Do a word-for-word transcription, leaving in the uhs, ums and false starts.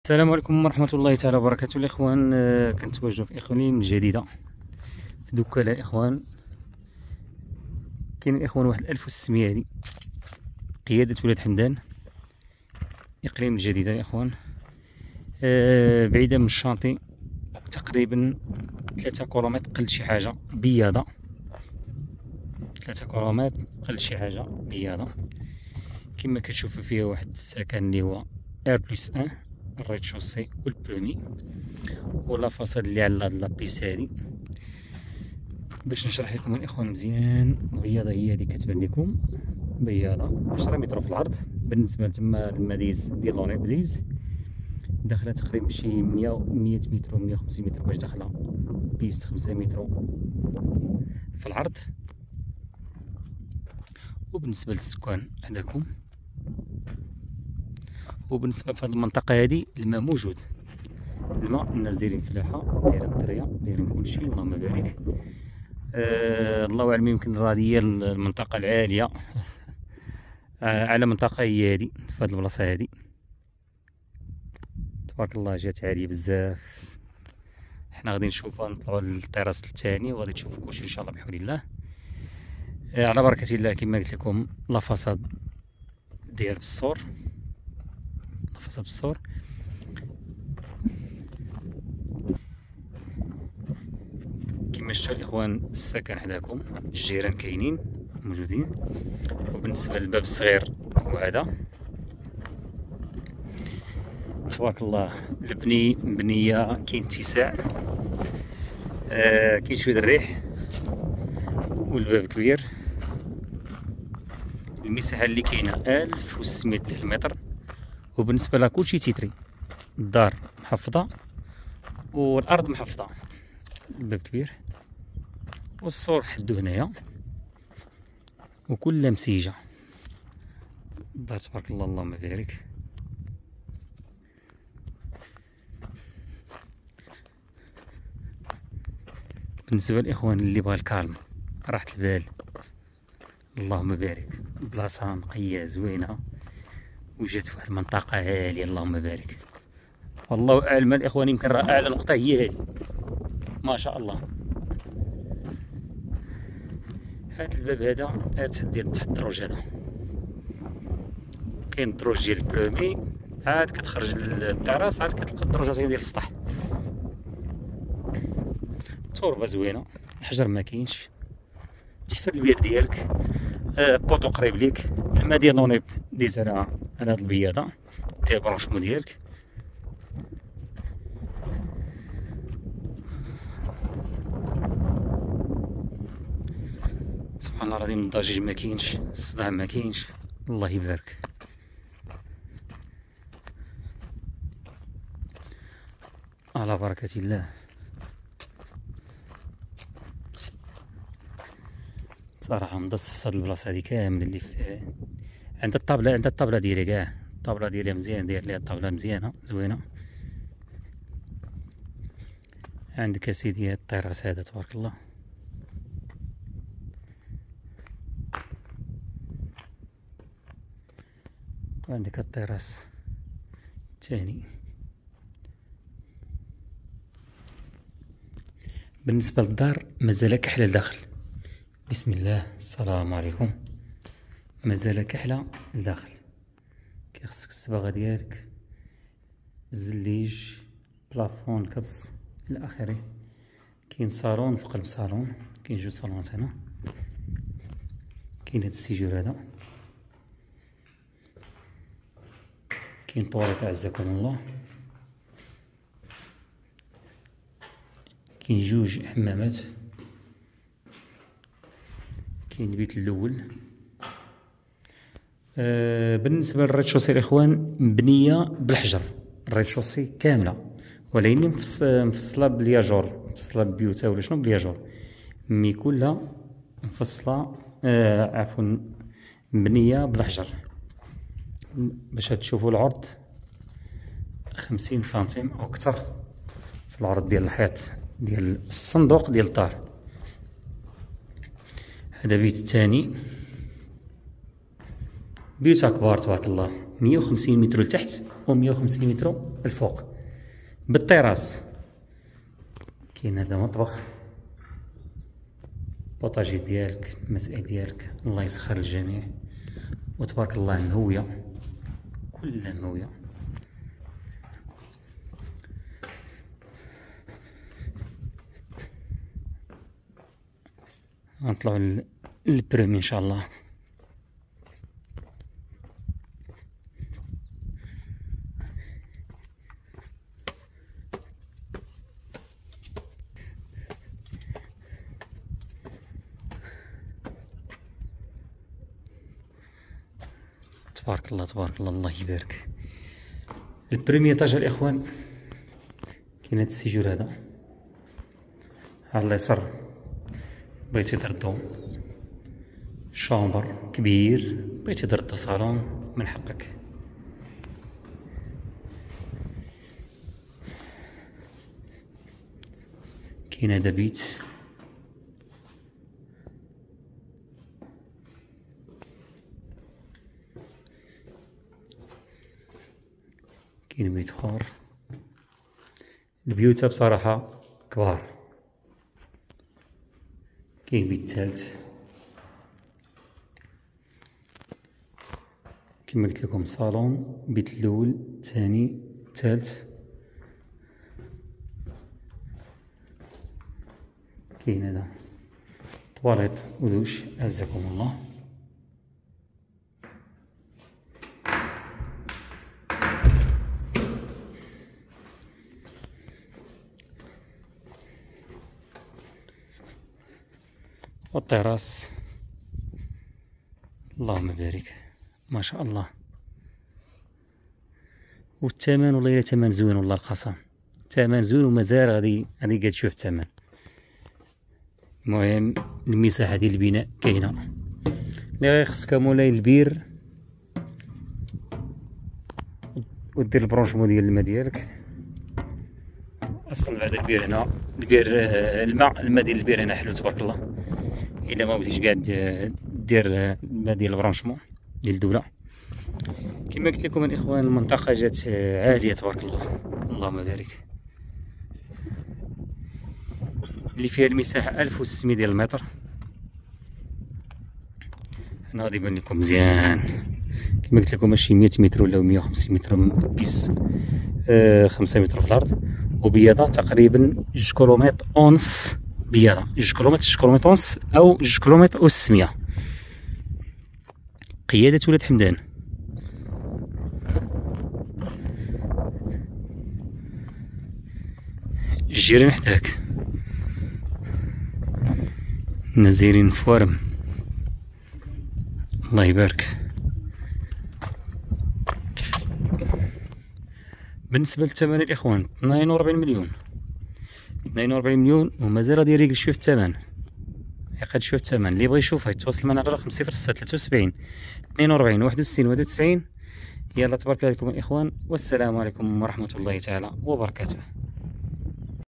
السلام عليكم ورحمة الله تعالى وبركاته الإخوان. آه، كنتواجدوا في إقليم الجديدة في دكالة الإخوان. كاين الإخوان واحد الألف وستمية هادي قيادة ولاد حمدان إقليم الجديدة الإخوان. آه، بعيدة من الشاطئ تقريبا ثلاثة كيلومتر قل شي حاجة بياضة، ثلاثة كيلومتر قل شي حاجة بياضة. كما كتشوفوا فيها واحد السكن اللي هو ار بلس ان، الريد شوسي والبرومي، ولا فاصاد اللي على هاد لابيس هادي. باش نشرح لكم الاخوان مزيان، البياضه هي هادي كتبان لكم بياضه عشرة متر في العرض. بالنسبه لتما المديز ديال لوني بليز داخله تقريبا شي مية مية متر و مية وخمسين متر، باش داخله بيست خمسة متر في العرض. وبالنسبه للسكان عندكم، وبالنسبه في هذه المنطقه هذه الماء موجود، الماء الناس دايرين فلاحه، دايرين الدريه، دايرين كلشي، اللهم بارك. آه الله اعلم، يمكن راه هي المنطقه العاليه آه على منطقه هي هذه في هذه البلاصه هذه. تبارك الله جات عاليه بزاف. حنا غادي نشوفها، نطلعوا للطراس الثاني وغادي تشوفوا كلشي ان شاء الله بحول الله. آه على بركه الله. كما قلت لكم لا فاصاد داير بالسور، لا فاصاد بالسور. كما شفتوا الاخوان السكن حداكم، الجيران كاينين موجودين. وبالنسبه للباب الصغير هو هذا، تبارك الله البني مبنيه، كاين اتساع، آه كاين شويه الريح، والباب كبير. المساحه اللي كاينه ألف وستمية متر. وبالنسبه لها كلشي تيتري، الدار محفظه والارض محفظه. الباب كبير والسور حدو هنايا، وكلها مسيجه. الدار تبارك الله اللهم بارك. بالنسبه للاخوان اللي بغا الكالم، راحة البال، اللهم بارك، بلاصه نقيه زوينه وجات في واحد المنطقه عاليه، اللهم بارك. والله اعلم الاخوان، يمكن راه اعلى نقطه هي هذه، ما شاء الله. هاد الباب هذا عاد دير تحت الدروج، هذا كاين الدروج ديال البرومي، عاد كتخرج للتراس، عاد كتلقى الدروجات ديال السطح. تربه زوينه، الحجر ما كاينش، تحفر البير ديالك، آه بوطو قريب ليك، الماء ديال لونيب ديز على على هاد البياضه، دير برونشمو ديالك. سبحان الله العظيم، الضجيج ما كاينش، الصداع ما كاينش، الله يبارك. على بركة الله. صراحة مدصص هاد البلاصة هادي كامل، اللي في عند الطابلة، عند الطابلة ديالي كاع، الطابلة ديالي مزيان، داير ليها الطابلة مزيانة زوينة. عندك اسيدي هاد الطراس هذا تبارك الله. وعندك الطراس الثاني. بالنسبة للدار مازال كحلة لداخل، بسم الله السلام عليكم، مازال كحلة لداخل. كيخصك الصباغة ديالك، الزليج، بلافون، الكبس الى اخره. كاين صالون في قلب صالون، كاين جوج صالونات هنا. كاين هاد السيجور هذا، كاين طواليط عزكم الله، كاين جوج حمامات، كاين البيت الاول. آه بالنسبه للريد شوسي الاخوان، مبنيه بالحجر، الريد شوسي كامله، ولكن مفصله بالياجور، مفصله ببيوتها ولا شنو بالياجور، مي كلها مفصله، آه عفوا مبنيه بالحجر. باش تشوفوا العرض خمسين سنتيم او اكثر في العرض ديال الحيط ديال الصندوق ديال الدار. هذا بيت الثاني، بيوتها كبار تبارك الله، مية وخمسين متر لتحت و مية وخمسين متر الفوق بالطراس. كاين هذا مطبخ، بوطاجي ديالك، المسائل ديالك، الله يسخر الجميع. وتبارك الله مهوية، كلها مهوية. غنطلعو للبرومي ان شاء الله. تبارك الله تبارك الله، الله يبارك. البريمي ايطاج الاخوان كاين هاد السيجور هذا، على اليسار بغيتي تردو شامبر كبير، بغيتي تردو صالون، من حقك. كاين هذا بيت، كاين بيت اخر. البيوت بصراحة كبار. كاين بيت تالت كما قلت لكم، صالون، بيت الاول الثاني الثالث. كاين هذا طواليط ودوش، عزكم الله. والطراس اللهم بارك، ما شاء الله. والثمن والله الا ثمن زوين، والله القسم ثمن زوين، ومازال غادي غادي كتشوف الثمن. المهم المساحه ديال البناء كاينه، اللي غير خصك مولاي البير ودير البرونشمون ديال الماء ديالك. اصلا بعد البير هنا، البير الماء الماء ديال البير هنا حلو تبارك الله. الا ما بغيتيش كاع دير الماء ديال البرونشمون ديال الدوله. كما قلت لكم الاخوان، المنطقه جات عاليه تبارك الله، اللهم بارك، اللي فيها المساحه ألف وستمية ديال المتر. هنا غادي يبان لكم مزيان، كما قلت لكم ماشي مية متر ولا مية وخمسين متر بيس، آه خمسة متر في الارض. وبياضه تقريبا جوج كيلومتر ونص، بياضه جوج كيلومتر جوج كيلومتر ونص او جوج كيلومتر وستمية. قياده ولاد حمدان. الجيران حداك، نزيرين فوارم، الله يبارك. بالنسبه للثمن الاخوان اثنين وأربعين مليون، اثنين وأربعين مليون، ومازال غادي يريقل شويه في الثمن. يقد شويه في الثمن، اللي بغى يشوفها يتواصل معنا على رقم صفر ستة ثلاثة وسبعين اثنين وأربعين واحد وستين واحد وتسعين. يلا تبارك عليكم الاخوان، والسلام عليكم ورحمه الله تعالى وبركاته.